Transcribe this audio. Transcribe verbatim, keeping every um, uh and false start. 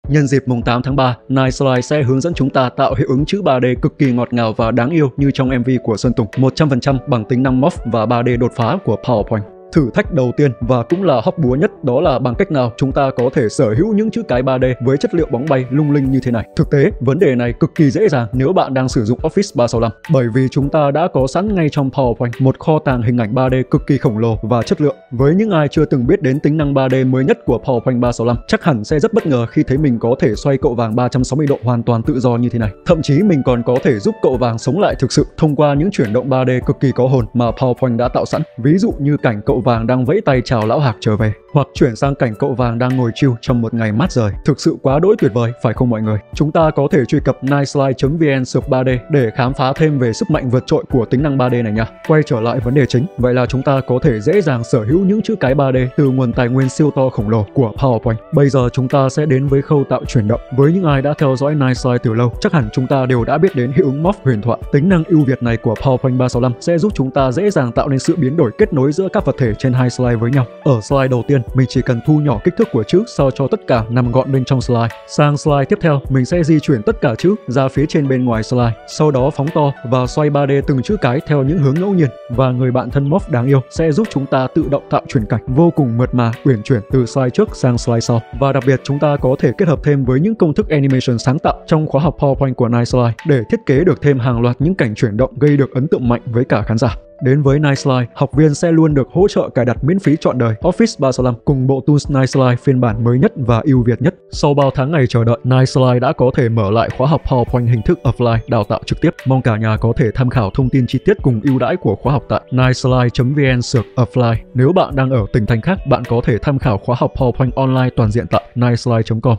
Nhân dịp mùng tám tháng ba, Niceslide sẽ hướng dẫn chúng ta tạo hiệu ứng chữ ba D cực kỳ ngọt ngào và đáng yêu như trong em vê của Sơn Tùng, một trăm phần trăm bằng tính năng morph và ba D đột phá của PowerPoint. Thử thách đầu tiên và cũng là hóc búa nhất, đó là bằng cách nào chúng ta có thể sở hữu những chữ cái ba D với chất liệu bóng bay lung linh như thế này. Thực tế, vấn đề này cực kỳ dễ dàng nếu bạn đang sử dụng Office ba sáu lăm, bởi vì chúng ta đã có sẵn ngay trong PowerPoint một kho tàng hình ảnh ba D cực kỳ khổng lồ và chất lượng. Với những ai chưa từng biết đến tính năng ba D mới nhất của PowerPoint ba sáu lăm, chắc hẳn sẽ rất bất ngờ khi thấy mình có thể xoay cậu vàng ba trăm sáu mươi độ hoàn toàn tự do như thế này. Thậm chí mình còn có thể giúp cậu vàng sống lại thực sự thông qua những chuyển động ba D cực kỳ có hồn mà PowerPoint đã tạo sẵn. Ví dụ như cảnh cậu vàng đang vẫy tay chào lão Hạc trở về, hoặc chuyển sang cảnh cậu vàng đang ngồi chill trong một ngày mát rời. Thực sự quá đỗi tuyệt vời, phải không mọi người? Chúng ta có thể truy cập niceslide chấm vn sượt ba D để khám phá thêm về sức mạnh vượt trội của tính năng ba D này nha. Quay trở lại vấn đề chính, vậy là chúng ta có thể dễ dàng sở hữu những chữ cái ba D từ nguồn tài nguyên siêu to khổng lồ của PowerPoint. Bây giờ chúng ta sẽ đến với khâu tạo chuyển động. Với những ai đã theo dõi Niceslide từ lâu, chắc hẳn chúng ta đều đã biết đến hiệu ứng morph huyền thoại. Tính năng ưu việt này của PowerPoint ba sáu lăm sẽ giúp chúng ta dễ dàng tạo nên sự biến đổi kết nối giữa các vật thể trên hai slide với nhau. Ở slide đầu tiên, mình chỉ cần thu nhỏ kích thước của chữ sao cho tất cả nằm gọn bên trong slide. Sang slide tiếp theo, mình sẽ di chuyển tất cả chữ ra phía trên bên ngoài slide. Sau đó phóng to và xoay ba D từng chữ cái theo những hướng ngẫu nhiên. Và người bạn thân morph đáng yêu sẽ giúp chúng ta tự động tạo chuyển cảnh vô cùng mượt mà, uyển chuyển từ slide trước sang slide sau. Và đặc biệt chúng ta có thể kết hợp thêm với những công thức animation sáng tạo trong khóa học PowerPoint của Niceslide để thiết kế được thêm hàng loạt những cảnh chuyển động gây được ấn tượng mạnh với cả khán giả. Đến với Niceslide, học viên sẽ luôn được hỗ trợ cài đặt miễn phí trọn đời Office ba sáu lăm cùng bộ tools Niceslide phiên bản mới nhất và ưu việt nhất. Sau bao tháng ngày chờ đợi, Niceslide đã có thể mở lại khóa học PowerPoint hình thức offline đào tạo trực tiếp. Mong cả nhà có thể tham khảo thông tin chi tiết cùng ưu đãi của khóa học tại niceslide chấm vn sượt offline. Nếu bạn đang ở tỉnh thành khác, bạn có thể tham khảo khóa học PowerPoint online toàn diện tại niceslide chấm com.